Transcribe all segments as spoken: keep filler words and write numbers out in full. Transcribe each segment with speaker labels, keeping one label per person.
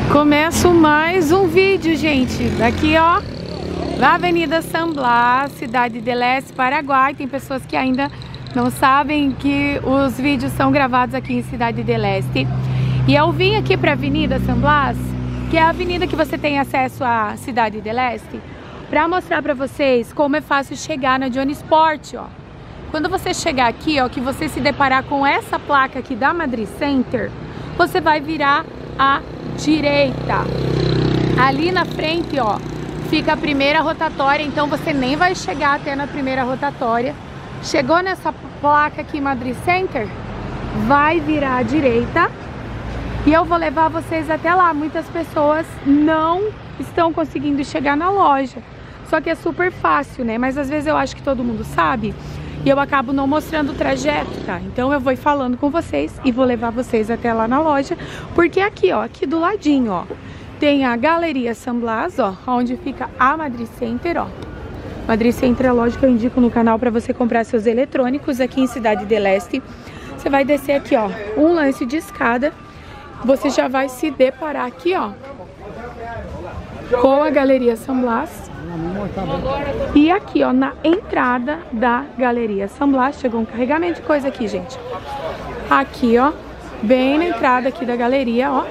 Speaker 1: Começo mais um vídeo, gente. Daqui, ó, da Avenida San Blas, cidade de Leste, Paraguai. Tem pessoas que ainda não sabem que os vídeos são gravados aqui em Cidade de Leste. E eu vim aqui para a Avenida San Blas, que é a avenida que você tem acesso à Cidade de Leste, para mostrar para vocês como é fácil chegar na Johnny Sport, ó. Quando você chegar aqui, ó, que você se deparar com essa placa aqui da Madrid Center, você vai virar à direita. Ali na frente, ó, fica a primeira rotatória, então você nem vai chegar até na primeira rotatória. Chegou nessa placa aqui, Madrid Center, vai virar à direita e eu vou levar vocês até lá. Muitas pessoas não estão conseguindo chegar na loja, só que é super fácil, né? Mas às vezes eu acho que todo mundo sabe e eu acabo não mostrando o trajeto, tá? Então eu vou ir falando com vocês e vou levar vocês até lá na loja, porque aqui, ó, aqui do ladinho, ó, tem a Galeria San Blas, ó, onde fica a Madrid Center, ó. Madrid Center é a loja que eu indico no canal para você comprar seus eletrônicos aqui em Cidade de Leste. Você vai descer aqui, ó, um lance de escada, você já vai se deparar aqui, ó, com a Galeria San Blas. E aqui, ó, na entrada da Galeria San Blas, chegou um carregamento de coisa aqui, gente. Aqui, ó, bem na entrada aqui da galeria, ó.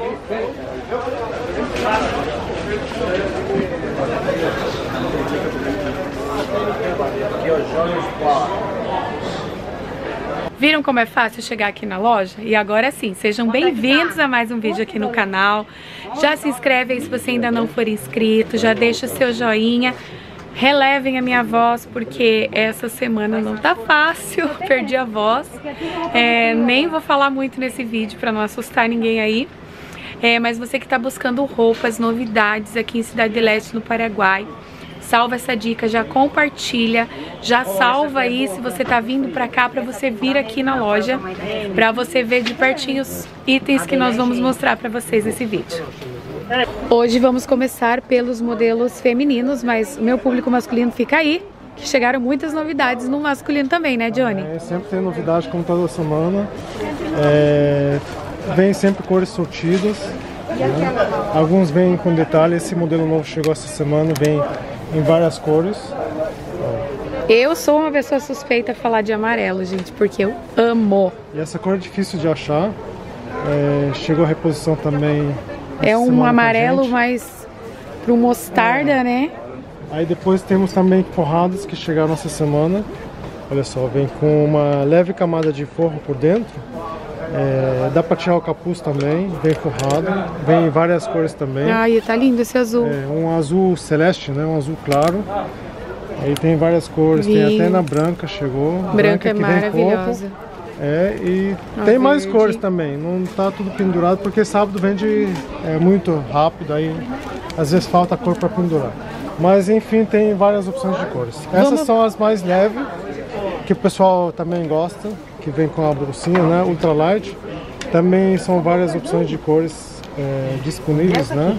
Speaker 1: Viram como é fácil chegar aqui na loja? E agora sim, sejam bem-vindos a mais um vídeo aqui no canal. Já se inscreve aí se você ainda não for inscrito, já deixa o seu joinha. Relevem a minha voz, porque essa semana não tá fácil, perdi a voz. É, nem vou falar muito nesse vídeo para não assustar ninguém aí. É, mas você que tá buscando roupas, novidades aqui em Cidade de Leste, no Paraguai, salva essa dica, já compartilha, já salva aí se você tá vindo pra cá, pra você vir aqui na loja, pra você ver de pertinho os itens que nós vamos mostrar pra vocês nesse vídeo. Hoje vamos começar pelos modelos femininos, mas o meu público masculino fica aí, que chegaram muitas novidades no masculino também, né, Johnny?
Speaker 2: É, sempre tem novidade como toda semana. É, vem sempre cores sortidas, né? Alguns vêm com detalhe. Esse modelo novo chegou essa semana, vem em várias cores.
Speaker 1: Eu sou uma pessoa suspeita a falar de amarelo, gente, porque eu amo.
Speaker 2: E essa cor é difícil de achar. É, chegou a reposição também.
Speaker 1: É um amarelo mais pro mostarda, é, né?
Speaker 2: Aí depois temos também forradas que chegaram essa semana. Olha só, vem com uma leve camada de forro por dentro. É, dá pra tirar o capuz também, vem forrado, vem em várias cores também.
Speaker 1: Ai, tá lindo esse azul.
Speaker 2: É, um azul celeste, né? Um azul claro. Aí tem várias cores,
Speaker 1: Vinho.
Speaker 2: tem até na branca, chegou.
Speaker 1: Branca, branca é maravilhosa.
Speaker 2: É, e
Speaker 1: a
Speaker 2: tem mais
Speaker 1: verde.
Speaker 2: cores também, não tá tudo pendurado porque sábado vende é, muito rápido, aí às vezes falta cor para pendurar. Mas enfim, tem várias opções de cores. Essas
Speaker 1: Vamos...
Speaker 2: são as mais leves, que o pessoal também gosta, que vem com a bolsinha, né, ultralight. Também são várias opções de cores é, disponíveis, né?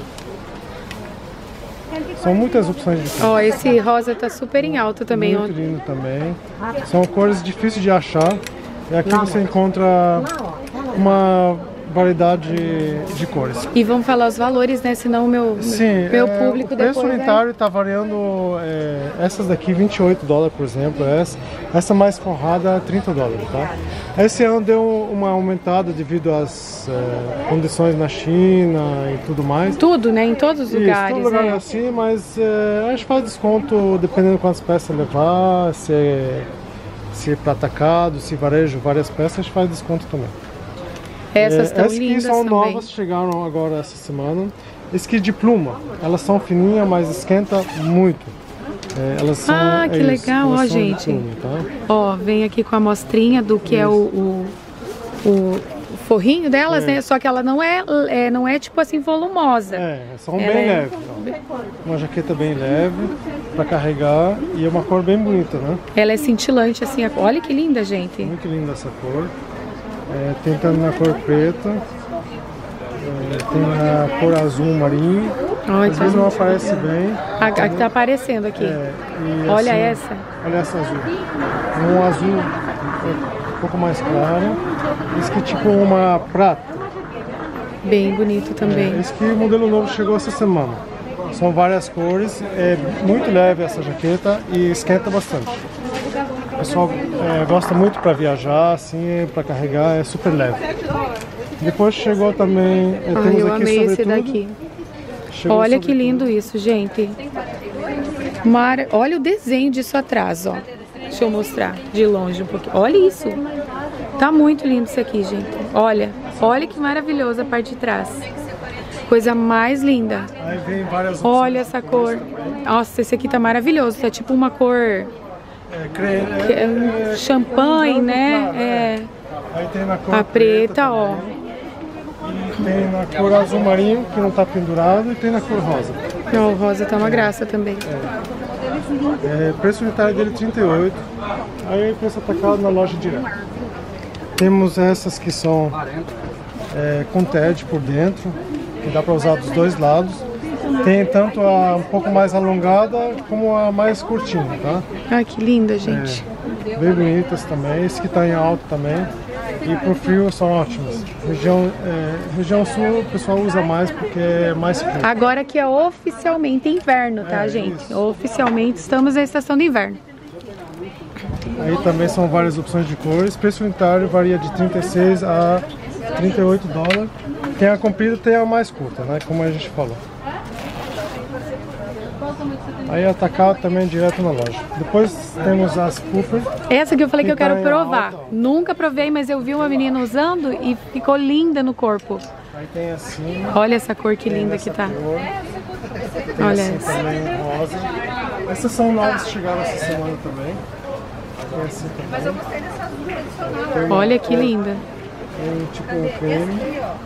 Speaker 2: São muitas opções de cores.
Speaker 1: Ó, esse rosa tá super em alta também.
Speaker 2: Muito lindo também. São cores difíceis de achar. E aqui você encontra uma variedade de, de cores.
Speaker 1: E vamos falar os valores, né? Senão o meu,
Speaker 2: Sim,
Speaker 1: meu
Speaker 2: é,
Speaker 1: público
Speaker 2: o preço
Speaker 1: depois...
Speaker 2: unitário está variando, é, essas daqui vinte e oito dólares, por exemplo, essa, essa mais forrada trinta dólares, tá? Esse ano deu uma aumentada devido às é, condições na China e tudo mais.
Speaker 1: Tudo, né? Em todos os
Speaker 2: Isso,
Speaker 1: lugares,
Speaker 2: todo lugar
Speaker 1: né?
Speaker 2: é assim, mas é, a gente faz desconto dependendo de quantas peças levar, se é... se para atacado, se varejo, várias peças, a gente faz desconto também.
Speaker 1: Essas estão
Speaker 2: é, essas
Speaker 1: lindas
Speaker 2: são
Speaker 1: também.
Speaker 2: novas, chegaram agora essa semana. Esqui de pluma, elas são fininhas, mas esquenta muito. É, elas são,
Speaker 1: Ah, que
Speaker 2: é isso,
Speaker 1: legal, ó,
Speaker 2: são
Speaker 1: gente.
Speaker 2: Pluma, tá?
Speaker 1: Ó, vem aqui com a amostrinha do que isso. é o, o, o forrinho delas, é. né? Só que ela não é, é, não é tipo assim volumosa.
Speaker 2: É, são
Speaker 1: ela
Speaker 2: bem
Speaker 1: é...
Speaker 2: leves. Uma jaqueta bem leve para carregar e é uma cor bem bonita, né?
Speaker 1: Ela é cintilante assim, olha que linda, gente.
Speaker 2: Muito linda essa cor. É, tentando na cor preta. É, tem a cor azul marinho.
Speaker 1: Ai,
Speaker 2: Às
Speaker 1: tá
Speaker 2: vezes não aparece bem.
Speaker 1: A, a que tá aparecendo aqui.
Speaker 2: É,
Speaker 1: olha
Speaker 2: assim,
Speaker 1: essa.
Speaker 2: Olha essa azul. Um azul um pouco mais claro. Isso que é tipo uma prata.
Speaker 1: Bem bonito também.
Speaker 2: É, esse aqui, o modelo novo chegou essa semana. São várias cores, é muito leve essa jaqueta e esquenta bastante. O pessoal é, gosta muito para viajar, assim, para carregar, é super leve. Depois chegou também, é, temos
Speaker 1: Ai, eu
Speaker 2: aqui
Speaker 1: amei esse
Speaker 2: sobretudo.
Speaker 1: daqui.
Speaker 2: Chegou
Speaker 1: Olha que
Speaker 2: sobretudo.
Speaker 1: lindo isso, gente. Mar... Olha o desenho disso atrás, ó. Deixa eu mostrar de longe um pouquinho. Olha isso. Tá muito lindo isso aqui, gente. Olha, olha que maravilhoso a parte de trás. Coisa mais linda.
Speaker 2: Aí vem várias opções.
Speaker 1: Olha essa cor. Nossa, esse aqui tá maravilhoso. Tá tipo uma cor
Speaker 2: É, cre...
Speaker 1: que
Speaker 2: é,
Speaker 1: é um
Speaker 2: é,
Speaker 1: champanhe,
Speaker 2: é,
Speaker 1: né?
Speaker 2: claro,
Speaker 1: É.
Speaker 2: Aí tem na cor
Speaker 1: A preta, ó.
Speaker 2: também. E tem na cor azul marinho, que não tá pendurado, e tem na cor rosa.
Speaker 1: Ó, o rosa tá uma graça também.
Speaker 2: É, preço unitário dele trinta e oito. Aí preço atacado na loja direto. Temos essas que são é, com T E D por dentro, que dá para usar dos dois lados. Tem tanto a um pouco mais alongada como a mais curtinha, tá?
Speaker 1: Ai, que linda, gente.
Speaker 2: É, bem bonitas também. Esse que tá em alto também. E por frio são ótimas. Região, é, região sul o pessoal usa mais porque é mais frio.
Speaker 1: Agora que é oficialmente inverno, tá,
Speaker 2: É,
Speaker 1: gente?
Speaker 2: isso.
Speaker 1: Oficialmente estamos na estação de inverno.
Speaker 2: Aí também são várias opções de cores. Preço unitário varia de trinta e seis a trinta e oito dólares. Tem a comprida e tem a mais curta, né? Como a gente falou. Aí atacado também direto na loja. Depois temos as puffer.
Speaker 1: Essa que eu falei que eu
Speaker 2: Que tá
Speaker 1: quero
Speaker 2: em
Speaker 1: provar.
Speaker 2: alta, ó.
Speaker 1: Nunca provei, mas eu vi uma menina usando e ficou linda no corpo.
Speaker 2: Aí tem assim.
Speaker 1: Olha essa cor que
Speaker 2: tem
Speaker 1: linda
Speaker 2: nessa
Speaker 1: que tá.
Speaker 2: cor, tem
Speaker 1: Olha
Speaker 2: assim
Speaker 1: essa.
Speaker 2: também rosa. Essas são novas que chegaram essa semana também. Tem assim também. Tem uma
Speaker 1: Olha que
Speaker 2: cor-
Speaker 1: linda.
Speaker 2: Tem tipo um creme.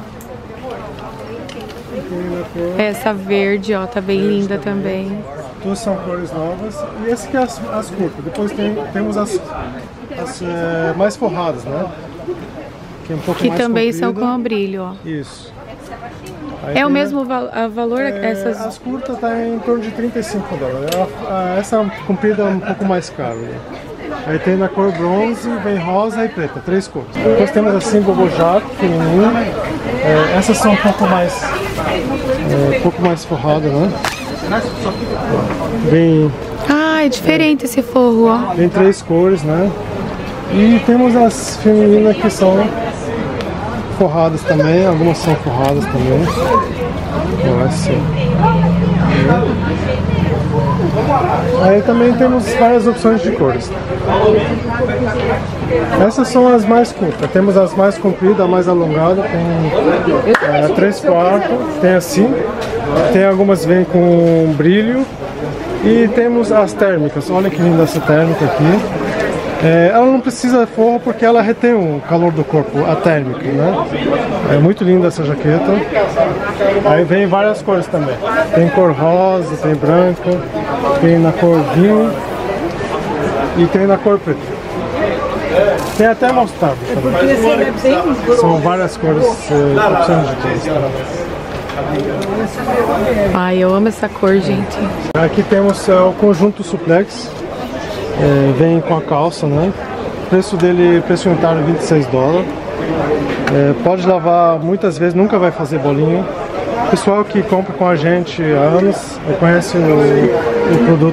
Speaker 2: E tem uma cor.
Speaker 1: Essa verde, ó, tá bem linda também.
Speaker 2: Todas são cores novas. E esse aqui é as, as curtas. Depois tem, temos as, as é, mais forradas, né? Que é um pouco
Speaker 1: Que
Speaker 2: mais
Speaker 1: também são
Speaker 2: comprida.
Speaker 1: com brilho, ó.
Speaker 2: Isso. Aí
Speaker 1: É o
Speaker 2: tem-
Speaker 1: mesmo val a valor
Speaker 2: é,
Speaker 1: essas.
Speaker 2: As curtas tá em torno de trinta e cinco dólares. A- a- Essa comprida é um pouco mais cara. Né? Aí tem na cor bronze, vem rosa e preta, três cores. Depois temos assim bobojac, feminino. É, essas são um pouco mais, é, um pouco mais forradas, né? Vem,
Speaker 1: Ah, é diferente esse forro, ó.
Speaker 2: vem três cores, né? E temos as femininas que são forradas também, algumas são forradas também. Ó, assim. Aí também temos várias opções de cores. Essas são as mais curtas. Temos as mais compridas, a mais alongada, tem é, três quartos, tem assim, tem algumas vêm com brilho e temos as térmicas. Olha que linda essa térmica aqui. É, ela não precisa de forro porque ela retém o calor do corpo, a térmica, né? É muito linda essa jaqueta. Aí vem várias cores também. Tem cor rosa, tem branca, tem na cor vinho e tem na cor preta. Tem até mostarda também. São várias cores, é, opções de cores. Tá?
Speaker 1: Ai, eu amo essa cor, gente.
Speaker 2: Aqui temos é, o conjunto suplex. É, vem com a calça, né? O preço dele, preço unitário, vinte e seis dólares. É, pode lavar muitas vezes, nunca vai fazer bolinho. O pessoal que compra com a gente há anos conhece o, o produto.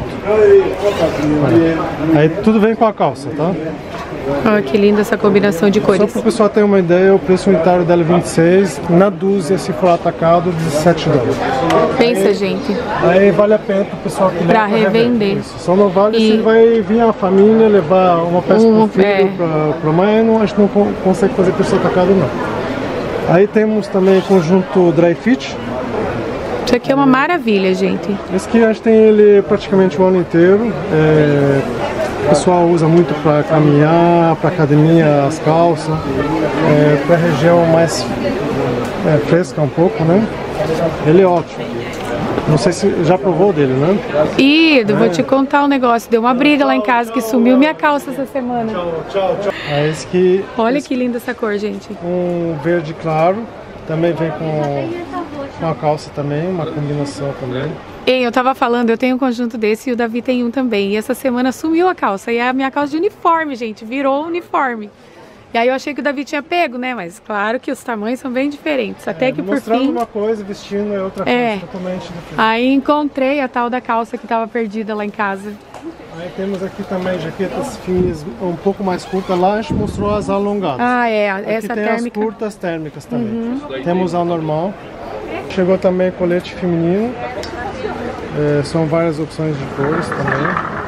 Speaker 2: É. Aí tudo vem com a calça, tá?
Speaker 1: Olha que linda essa combinação de
Speaker 2: Só
Speaker 1: cores.
Speaker 2: para o pessoal ter uma ideia, o preço unitário dela é vinte e seis, na dúzia, se for atacado, dezessete dólares.
Speaker 1: Pensa, gente.
Speaker 2: Aí vale a pena para o pessoal que leva
Speaker 1: Pra revender.
Speaker 2: Isso. Só não vale
Speaker 1: E-
Speaker 2: se vai vir a família levar uma peça
Speaker 1: Um,
Speaker 2: para o
Speaker 1: é.
Speaker 2: filho, para a mãe, não, a gente não con- consegue fazer preço atacado não. Aí temos também conjunto dry fit.
Speaker 1: Isso aqui é uma maravilha, gente.
Speaker 2: Esse aqui a gente tem ele praticamente o ano inteiro. É, o pessoal usa muito para caminhar, para academia, as calças, é, para região mais é, fresca um pouco, né? Ele é ótimo. Não sei se já provou dele, né?
Speaker 1: E eu vou te contar um negócio. Deu uma briga lá em casa que sumiu minha calça essa semana.
Speaker 2: É esse que
Speaker 1: Olha que linda essa cor, gente.
Speaker 2: um verde claro, também vem com, com a calça também, uma combinação também.
Speaker 1: Ei, eu tava falando, eu tenho um conjunto desse e o Davi tem um também. E essa semana sumiu a calça. E a minha calça de uniforme, gente, virou uniforme. E aí eu achei que o Davi tinha pego, né? Mas claro que os tamanhos são bem diferentes. Até
Speaker 2: é,
Speaker 1: que por
Speaker 2: mostrando
Speaker 1: fim...
Speaker 2: uma coisa, vestindo é outra coisa,
Speaker 1: é.
Speaker 2: totalmente diferente.
Speaker 1: Aí encontrei a tal da calça que estava perdida lá em casa.
Speaker 2: Aí temos aqui também jaquetas finas um pouco mais curtas. Lá a gente mostrou as alongadas.
Speaker 1: Ah, é.
Speaker 2: Aqui
Speaker 1: Essa
Speaker 2: tem
Speaker 1: térmica.
Speaker 2: as curtas térmicas também.
Speaker 1: Uhum.
Speaker 2: Temos a normal. Chegou também colete feminino. É, são várias opções de cores também.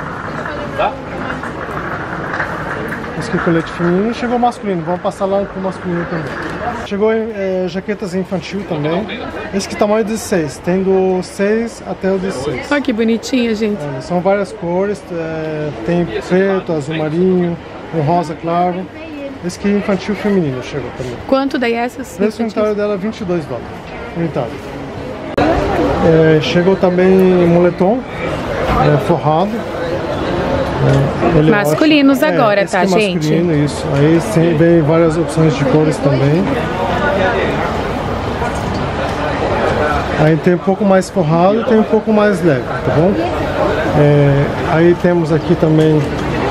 Speaker 2: Esse aqui é colete feminino. Chegou masculino. Vamos passar lá pro masculino também. Chegou é, jaquetas infantil também. Esse que é tamanho dezesseis. Tem do seis até o dezesseis.
Speaker 1: Olha que bonitinha, gente.
Speaker 2: É, são várias cores. É, tem preto, azul marinho, um rosa claro. Esse aqui é infantil feminino. Chegou também.
Speaker 1: Quanto daí essas?
Speaker 2: O preço unitário dela é vinte e dois dólares. Unitário. É, chegou também moletom é, forrado. É, ele
Speaker 1: masculinos
Speaker 2: é,
Speaker 1: agora,
Speaker 2: esse
Speaker 1: tá,
Speaker 2: é
Speaker 1: gente?
Speaker 2: Masculino, isso. Aí sim, vem várias opções de cores também. Aí tem um pouco mais forrado e tem um pouco mais leve, tá bom? É, aí temos aqui também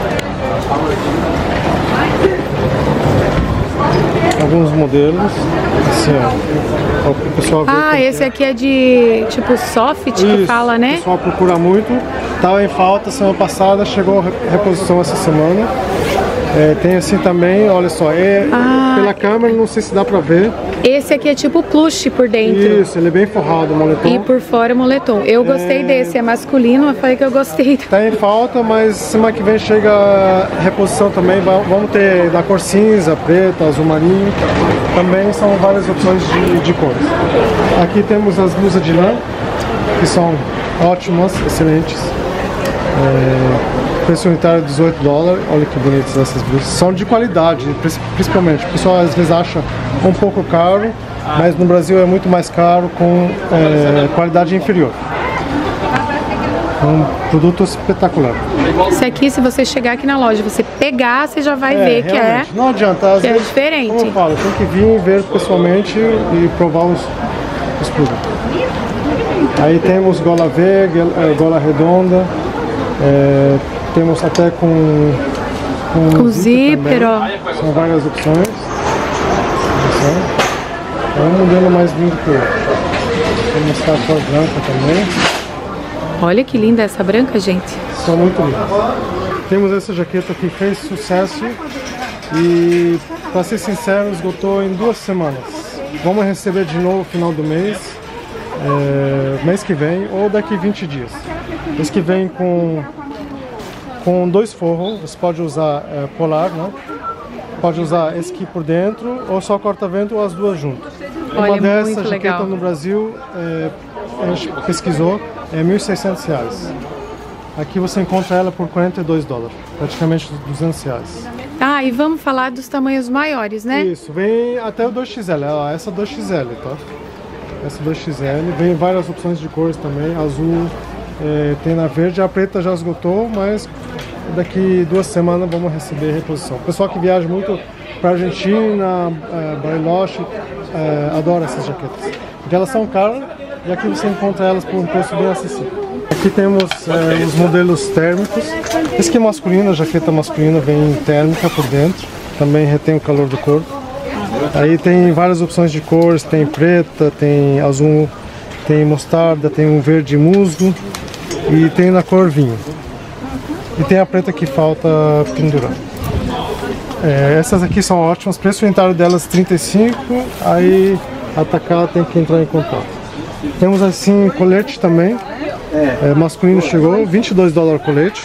Speaker 2: alguns modelos, assim, ó, o pessoal vê
Speaker 1: ah, esse aqui é de tipo soft, que
Speaker 2: isso,
Speaker 1: fala, né?
Speaker 2: O pessoal procura muito, estava em falta semana passada, chegou a reposição essa semana. É, tem assim também, olha só, é,
Speaker 1: ah,
Speaker 2: pela câmera não sei se dá pra ver.
Speaker 1: Esse aqui é tipo plush por dentro.
Speaker 2: Isso, ele é bem forrado, o moletom.
Speaker 1: E por fora o moletom. Eu gostei é... desse, é masculino, eu falei que eu gostei.
Speaker 2: Tá em falta, mas semana que vem chega a reposição também. Vamos ter da cor cinza, preta, azul marinho. Também são várias opções de, de cores. Aqui temos as blusas de lã, que são ótimas, excelentes. É... Preço unitário de dezoito dólares, olha que bonitas essas blusas. São de qualidade, principalmente. O pessoal às vezes acha um pouco caro, mas no Brasil é muito mais caro, com é, qualidade inferior. Um produto espetacular.
Speaker 1: Isso aqui, se você chegar aqui na loja, você pegar, você já vai é, ver que é,
Speaker 2: não adianta, às
Speaker 1: que
Speaker 2: vezes,
Speaker 1: é diferente.
Speaker 2: Como eu falo, tem que vir ver pessoalmente e provar os, os produtos. Aí temos gola V, gola redonda. É, temos até com, com,
Speaker 1: com zíper, ó.
Speaker 2: São várias opções. É um modelo mais lindo que o outro. Temos essa cor branca também.
Speaker 1: Olha que linda essa branca, gente.
Speaker 2: São muito lindas. Temos essa jaqueta que fez sucesso e, para ser sincero, esgotou em duas semanas. Vamos receber de novo no final do mês, é, mês que vem ou daqui vinte dias. Mês que vem com com dois forros, você pode usar é, polar, né? Pode usar esse aqui por dentro ou só corta-vento ou as duas juntas.
Speaker 1: Olha,
Speaker 2: uma dessas
Speaker 1: muito
Speaker 2: jaqueta
Speaker 1: legal.
Speaker 2: No Brasil, é, a gente pesquisou, é mil e seiscentos reais. Aqui você encontra ela por quarenta e dois dólares, praticamente duzentos reais.
Speaker 1: Ah, e vamos falar dos tamanhos maiores, né?
Speaker 2: Isso, vem até o dois X L, ó, essa dois X L, tá? Essa dois X L, vem várias opções de cores também, azul, é, tem na verde, a preta já esgotou, mas daqui duas semanas vamos receber reposição. O pessoal que viaja muito para Argentina, é, Bariloche, é, adora essas jaquetas. Porque elas são caras e aqui você encontra elas por um preço bem acessível. Aqui temos é, os modelos térmicos. Esse aqui é masculino, a jaqueta masculina vem térmica por dentro, também retém o calor do corpo. Aí tem várias opções de cores, tem preta, tem azul, tem mostarda, tem um verde musgo e tem na cor vinho. E tem a preta que falta pendurar. É, essas aqui são ótimas, preço unitário delas trinta e cinco, aí atacar tem que entrar em contato. Temos assim colete também, é, masculino chegou, vinte e dois dólares colete.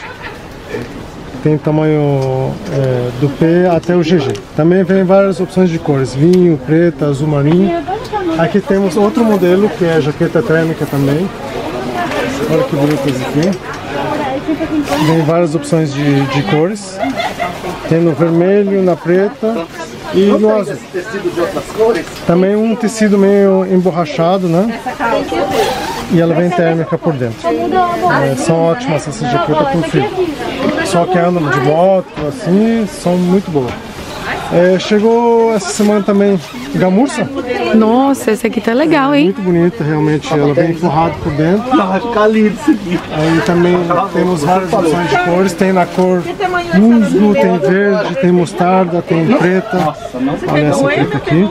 Speaker 2: Tem tamanho é, do P até o G G. Também vem várias opções de cores, vinho, preta, azul marinho. Aqui temos outro modelo que é jaqueta térmica também. Olha que bonito esse aqui. Tem várias opções de, de cores. Tem no vermelho, na preta e no azul. Também um tecido meio emborrachado, né? E ela vem térmica por dentro. É, são ótimas essas jaquetas com frio. Só que andam de moto, assim, são muito boas. É, chegou essa semana também gamurça.
Speaker 1: Nossa, esse aqui tá legal, hein?
Speaker 2: Muito bonita, realmente. Ela vem forrada por dentro.
Speaker 3: Vai ficar lindo isso aqui.
Speaker 2: Aí também temos várias opções de cores. Tem na cor musgo, tem verde, tem mostarda, tem preta. Olha essa preta aqui.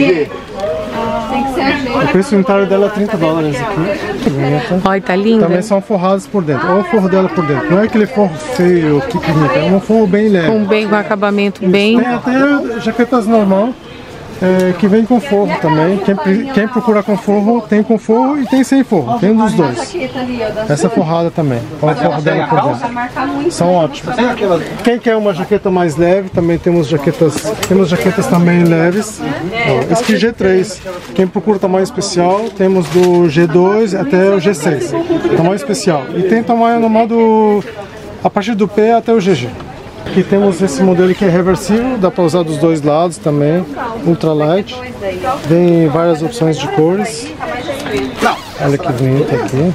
Speaker 2: O preço unitário dela é trinta dólares aqui. Bonita.
Speaker 1: Olha, tá linda.
Speaker 2: Também são forradas por dentro. Olha o forro dela por dentro. Não é aquele forro feio, que bonito. É um forro bem leve.
Speaker 1: Com bem, com acabamento bem.
Speaker 2: Tem até jaquetas normal. É, que vem com forro também. Quem, quem procura com forro, tem com forro e tem sem forro. Tem um dos dois. Essa forrada também. Olha o forro dela por dentro. São ótimos. Quem quer uma jaqueta mais leve, também temos jaquetas. Temos jaquetas também leves. Ó, esse aqui G três. Quem procura tamanho especial, temos do G dois até o G seis. Tamanho especial. E tem tamanho normal do a partir do P até o G G. Aqui temos esse modelo que é reversível, dá para usar dos dois lados também, ultralight. Vem várias opções de cores. Olha que bonito aqui.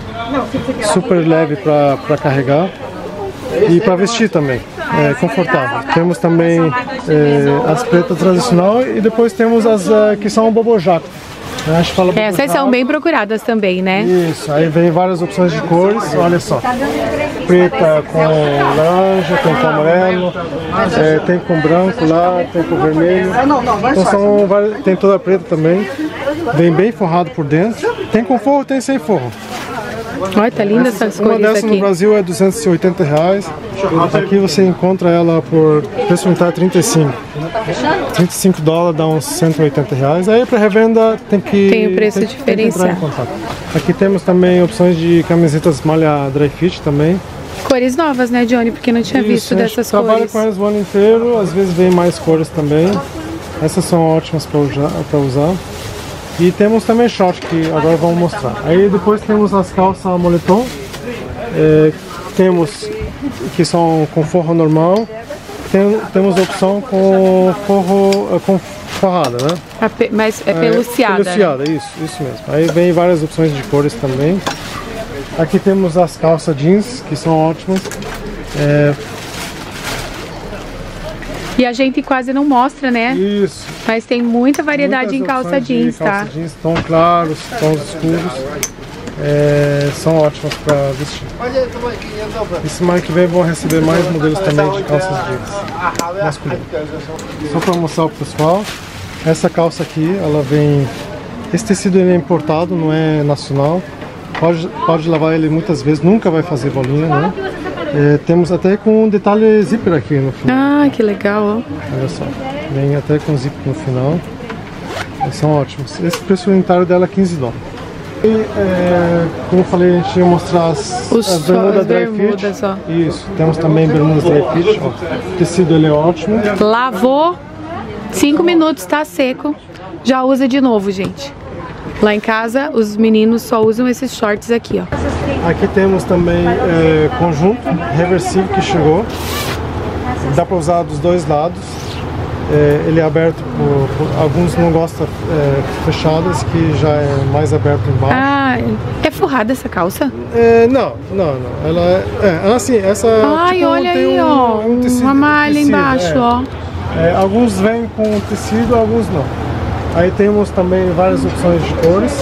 Speaker 2: Super leve para carregar e para vestir também, é confortável. Temos também é, as pretas tradicional e depois temos as uh, que são bobojaco. A gente fala
Speaker 1: Essas são bem procuradas também, né?
Speaker 2: Isso, aí vem várias opções de cores, olha só. Preta com laranja, tem com amarelo, é, tem com branco lá, tem com vermelho. Então são várias, tem toda a preta também. Vem bem forrado por dentro. Tem com forro, tem sem forro.
Speaker 1: Olha, tá linda essas
Speaker 2: Uma
Speaker 1: cores
Speaker 2: dessas
Speaker 1: aqui.
Speaker 2: no Brasil é duzentos e oitenta reais. Aqui você encontra ela por preço unitário trinta e cinco. trinta e cinco dólares dá uns cento e oitenta reais. Aí para revenda tem que
Speaker 1: Tem o preço
Speaker 2: tem,
Speaker 1: diferenciado.
Speaker 2: tem que entrar em contato. Aqui temos também opções de camisetas malha dry fit também.
Speaker 1: Cores novas, né, Johnny? Porque não tinha
Speaker 2: Isso,
Speaker 1: visto
Speaker 2: a gente
Speaker 1: dessas
Speaker 2: trabalha
Speaker 1: cores.
Speaker 2: com elas o ano inteiro, às vezes vem mais cores também. Essas são ótimas para usar, para usar. E temos também short que agora vamos mostrar. Aí depois temos as calças moletom. É, temos que são com forro normal. Tem, temos a opção com forro com forrada, né?
Speaker 1: A pe- Mas é peluciada.
Speaker 2: É, peluciada, isso, isso mesmo. Aí vem várias opções de cores também. Aqui temos as calças jeans, que são ótimas. É,
Speaker 1: E a gente quase não mostra, né?
Speaker 2: isso.
Speaker 1: Mas tem muita variedade
Speaker 2: Muitas
Speaker 1: em calça
Speaker 2: opções de
Speaker 1: jeans, tá?
Speaker 2: calça jeans, tons claros, tons escuros. É, são ótimas para vestir. E semana que vem vão receber mais modelos também de calças jeans masculinas. Só para mostrar para o pessoal, essa calça aqui, ela vem... Esse tecido ele é importado, não é nacional. Pode, pode lavar ele muitas vezes, nunca vai fazer bolinha, né? É, temos até com um detalhe zíper aqui no final.
Speaker 1: Ah, que legal, ó.
Speaker 2: Olha só, vem até com zíper no final. Eles são ótimos. Esse preço unitário dela é quinze dólares. E, é, como eu falei, a gente ia mostrar as,
Speaker 1: Os
Speaker 2: as bermudas
Speaker 1: as
Speaker 2: dry fit.
Speaker 1: bermudas, ó.
Speaker 2: Isso, temos também bermudas dry fit. Ó. O tecido ele é ótimo.
Speaker 1: Lavou, cinco minutos, tá seco. Já usa de novo, gente. Lá em casa, os meninos só usam esses shorts aqui, ó.
Speaker 2: Aqui temos também é, conjunto reversível que chegou. Dá para usar dos dois lados. É, ele é aberto por, por alguns não gostam é, fechadas, que já é mais aberto embaixo.
Speaker 1: Ah, é forrada essa calça?
Speaker 2: É, não, não, não. Ela é, é assim, essa
Speaker 1: Ai,
Speaker 2: tipo,
Speaker 1: olha
Speaker 2: tem
Speaker 1: aí,
Speaker 2: um,
Speaker 1: ó.
Speaker 2: um tecido,
Speaker 1: Uma malha
Speaker 2: tecido,
Speaker 1: embaixo,
Speaker 2: é.
Speaker 1: ó.
Speaker 2: É, alguns vêm com tecido, alguns não. Aí temos também várias opções de cores.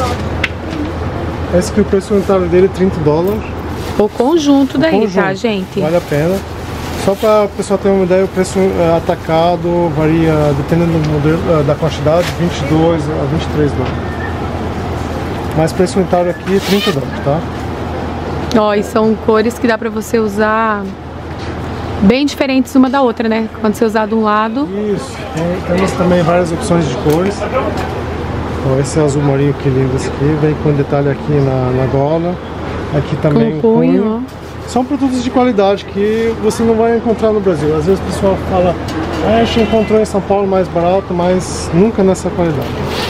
Speaker 2: Esse aqui o preço unitário dele é trinta dólares.
Speaker 1: O conjunto daí,
Speaker 2: Conjunto.
Speaker 1: tá, gente?
Speaker 2: Vale a pena. Só para o pessoal ter uma ideia, o preço é, atacado varia, dependendo do modelo, da quantidade, vinte e dois a vinte e três dólares. Mas o preço unitário aqui é trinta dólares, tá?
Speaker 1: Ó, e são cores que dá pra você usar bem diferentes uma da outra, né? Quando você usar de um lado.
Speaker 2: Isso. Tem, temos também várias opções de cores. Ó, esse azul marinho que lindo esse aqui, vem com detalhe aqui na, na gola. Aqui também
Speaker 1: Com
Speaker 2: o
Speaker 1: punho,
Speaker 2: punho. São produtos de qualidade que você não vai encontrar no Brasil. Às vezes o pessoal fala, ah, a gente encontrou em São Paulo mais barato, mas nunca nessa qualidade.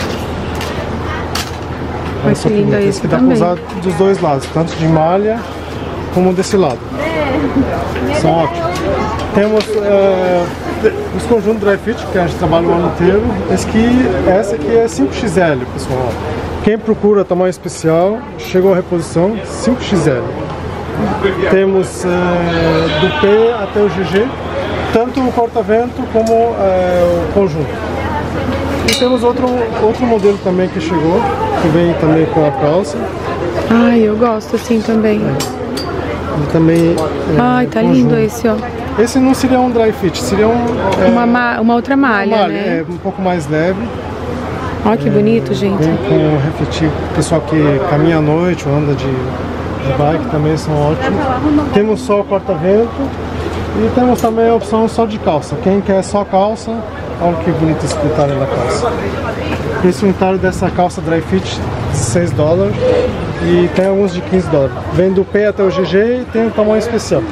Speaker 1: Olha que lindo
Speaker 2: esse
Speaker 1: esse
Speaker 2: que dá para
Speaker 1: também.
Speaker 2: usar dos dois lados, tanto de malha como desse lado. São ótimos. Temos é, os conjuntos dry fit que a gente trabalha o ano inteiro. Esse aqui, essa aqui é cinco X L, pessoal. Quem procura tamanho especial, chegou a reposição cinco X L. Temos é, do P até o G G. tanto o corta-vento como é, o conjunto. E temos outro, outro modelo também que chegou, que vem também com a calça.
Speaker 1: Ai, eu gosto assim também.
Speaker 2: Ele também é,
Speaker 1: ai, tá conjunto. Lindo esse, ó.
Speaker 2: Esse não seria um dry fit, seria um... É,
Speaker 1: uma, uma outra malha, uma malha, né?
Speaker 2: É um pouco mais leve.
Speaker 1: Olha que bonito, gente.
Speaker 2: Com, com refletir, pessoal que caminha à noite ou anda de, de bike também são ótimos. Temos só corta-vento e temos também a opção só de calça. Quem quer só calça, olha que bonito esse detalhe da calça. O preço unitário dessa calça dry fit, dezesseis dólares, e tem alguns de quinze dólares. Vem do P até o G G e tem um tamanho especial.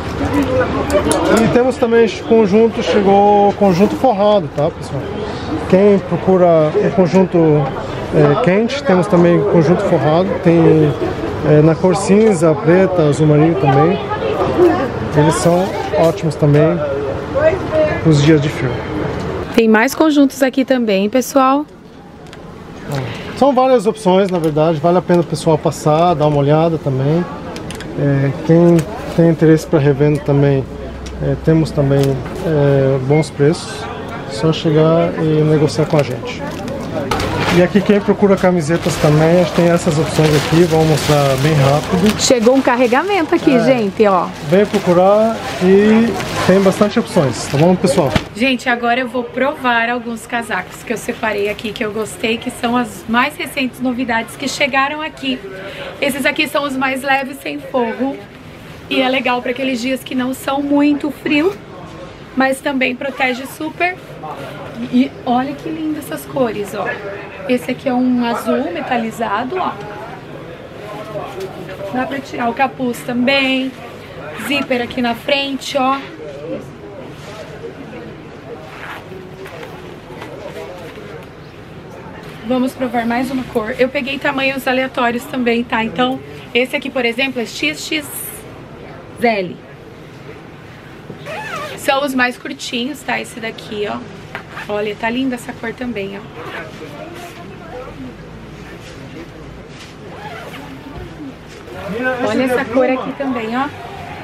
Speaker 2: E temos também conjunto, chegou conjunto forrado, tá, pessoal? Quem procura o conjunto é, quente, temos também conjunto forrado, tem é, na cor cinza, preta, azul marinho também. Eles são ótimos também nos dias de frio.
Speaker 1: Tem mais conjuntos aqui também, pessoal.
Speaker 2: São várias opções, na verdade, vale a pena o pessoal passar, dar uma olhada também. É, quem tem interesse para revenda também, é, temos também é, bons preços. Só chegar e negociar com a gente. E aqui quem procura camisetas também, a gente tem essas opções aqui, vamos mostrar bem rápido.
Speaker 1: Chegou um carregamento aqui, é, gente, ó.
Speaker 2: Vem procurar e tem bastante opções, tá bom, pessoal?
Speaker 1: Gente, agora eu vou provar alguns casacos que eu separei aqui, que eu gostei, que são as mais recentes novidades que chegaram aqui. Esses aqui são os mais leves, sem forro, e é legal para aqueles dias que não são muito frio, mas também protege super. E olha que lindas essas cores, ó. Esse aqui é um azul metalizado, ó. Dá pra tirar o capuz também. Zíper aqui na frente, ó. Vamos provar mais uma cor. Eu peguei tamanhos aleatórios também, tá? Então, esse aqui, por exemplo, é X X L. São os mais curtinhos, tá? Esse daqui, ó. Olha, tá linda essa cor também, ó. Olha essa cor aqui também, ó.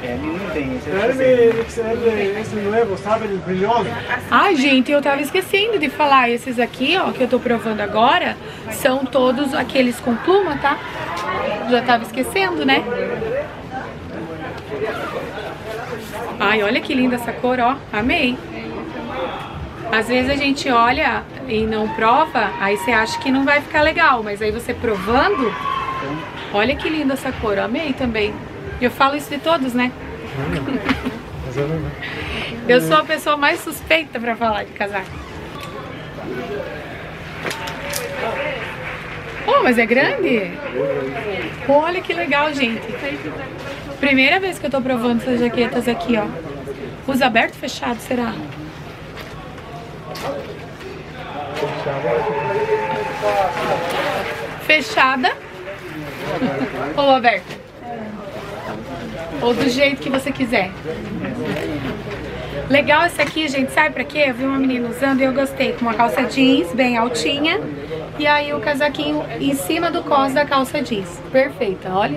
Speaker 1: Ai, gente, eu tava esquecendo de falar. Esses aqui, ó, que eu tô provando agora, são todos aqueles com pluma, tá? Já tava esquecendo, né? Ai, olha que linda essa cor, ó. Amei. Às vezes a gente olha e não prova, aí você acha que não vai ficar legal, mas aí você provando, olha que linda essa cor, eu amei também. Eu falo isso de todos, né? Eu sou a pessoa mais suspeita pra falar de casaco. Oh, mas é grande? Olha que legal, gente. Primeira vez que eu tô provando essas jaquetas aqui, ó. Usa aberto ou fechado, será? Fechada ou aberta? Ou do jeito que você quiser. Legal esse aqui, gente, sabe pra quê? Eu vi uma menina usando e eu gostei. Com uma calça jeans bem altinha e aí o casaquinho em cima do cos da calça jeans. Perfeita, olha.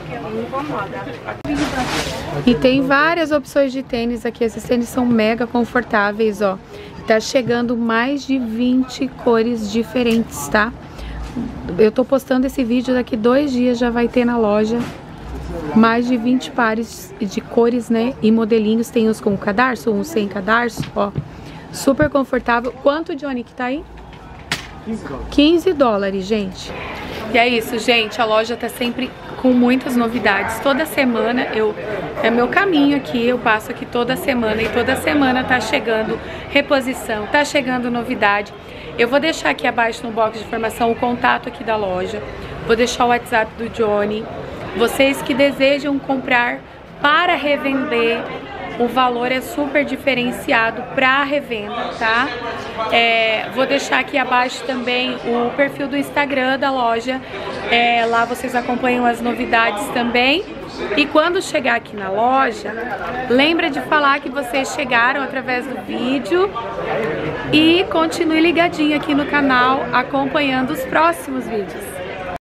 Speaker 1: E tem várias opções de tênis aqui. Esses tênis são mega confortáveis, ó. Tá chegando mais de vinte cores diferentes, tá? Eu tô postando esse vídeo, daqui dois dias já vai ter na loja mais de vinte pares de cores, né? E modelinhos, tem uns com cadarço, uns sem cadarço, ó. Super confortável. Quanto, Johnny, que tá aí? quinze dólares, gente. E é isso, gente. A loja tá sempre com muitas novidades. Toda semana eu... É meu caminho aqui, eu passo aqui toda semana e toda semana tá chegando reposição, tá chegando novidade. Eu vou deixar aqui abaixo no box de informação o contato aqui da loja. Vou deixar o WhatsApp do Johnny. Vocês que desejam comprar para revender, o valor é super diferenciado para revenda, tá? É, vou deixar aqui abaixo também o perfil do Instagram da loja. É, lá vocês acompanham as novidades também. E quando chegar aqui na loja, lembra de falar que vocês chegaram através do vídeo e continue ligadinho aqui no canal acompanhando os próximos vídeos.